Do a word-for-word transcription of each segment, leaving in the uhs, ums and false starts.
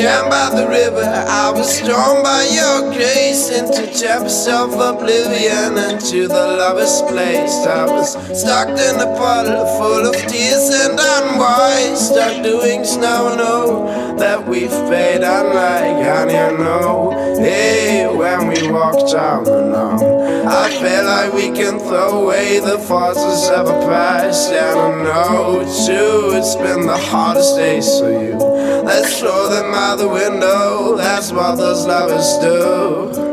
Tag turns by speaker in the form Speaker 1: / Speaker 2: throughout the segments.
Speaker 1: Down by the river, I was drawn by your grace into tempest of oblivion, into the lover's place. I was stuck in a puddle full of tears and unwise, stuck doing snow, know that we've paid unlike, and you know, hey, when we walked down the known, I feel like we can throw away the forces of a past, and I know too, it's been the hardest days for you. Let's throw them out the window, that's what those lovers do.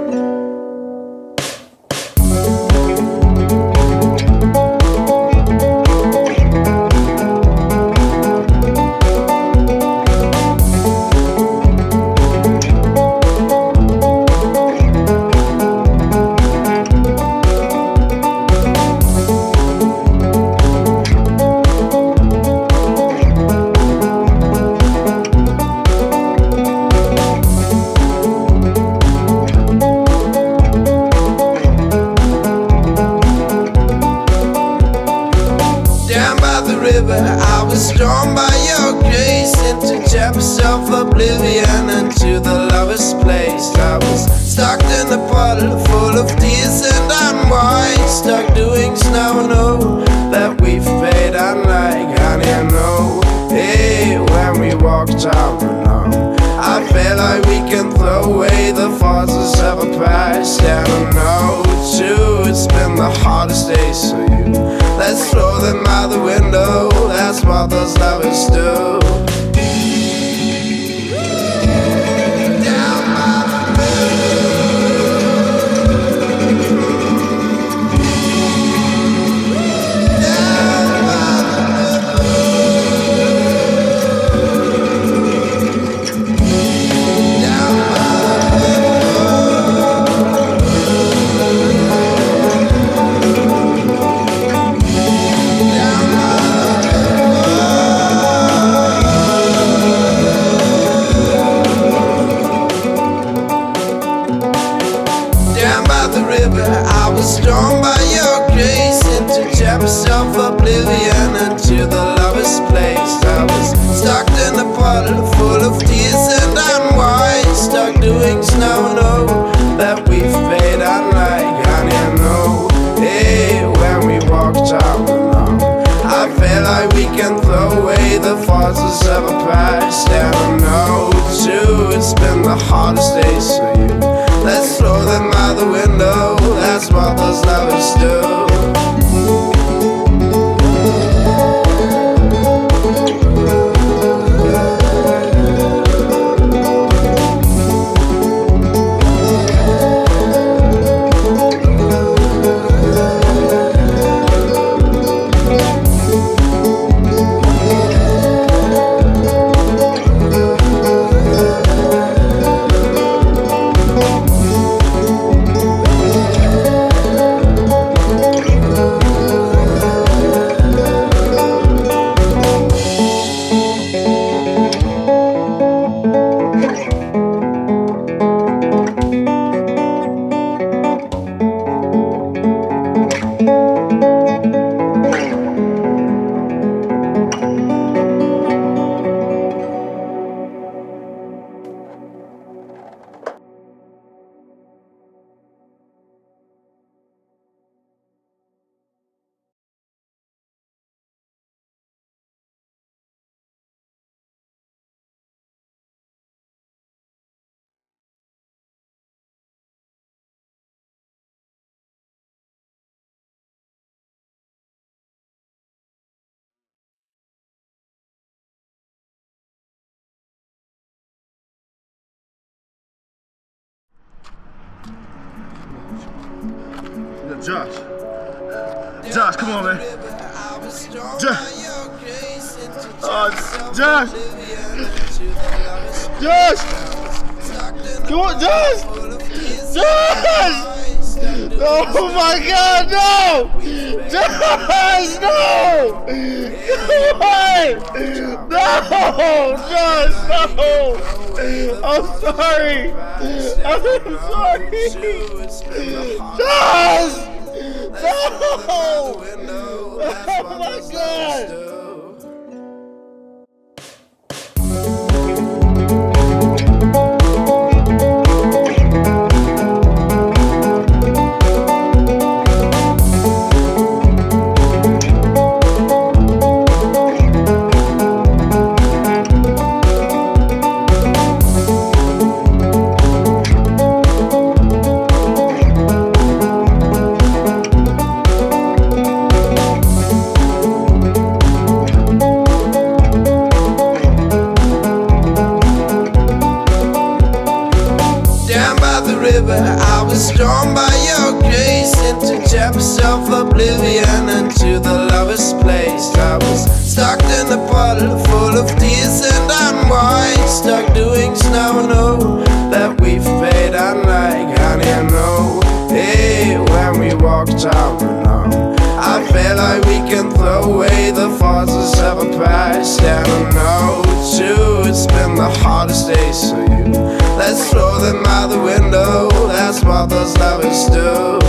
Speaker 1: I was drawn by your grace into tempest of oblivion, into the lover's place. I was stuck in a puddle full of tears and unwise, stuck doing snow, know that we've paid unlike, and you know, hey, when we walked down the known, I feel like we can throw away the forces of a past, and I know too, it's been the hardest days for you. Let's throw them out the window, that's what those lovers do. I was drawn by your grace into tempest of oblivion, into the lover's place. I was stuck in a puddle full of tears and unwise, stuck doing snow, know that we've paid unlike, and you know, hey, when we walked down the known, I feel like we can throw away the forces of a past, and I know too, it's been the hardest days for you. Let's throw them out the window, that's what those lovers do.
Speaker 2: Josh. Josh, come on, man. Josh. Oh, Josh. Josh. Come on, Josh. Josh. Oh my God, no. Josh, no. Come on. No, Josh, no. I'm sorry. I'm sorry. Josh. No! Oh my God!
Speaker 1: river. I was drawn by your grace into chapters of oblivion, into the lover's place. I was stuck in a puddle full of tears and unwind, stuck doing snow, no, that we've paid unlike honey, I know. Hey, when we walked out alone, I feel like we can throw away the forces of a past. And I know too, it's been the hardest days for you. Let's throw them out the window, that's what those lovers do.